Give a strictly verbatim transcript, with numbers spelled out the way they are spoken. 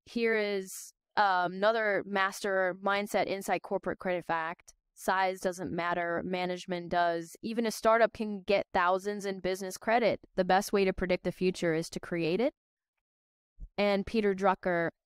here is um, another master mindset insight corporate credit fact. Size doesn't matter. Management does. Even a startup can get thousands in business credit. The best way to predict the future is to create it. And Peter Drucker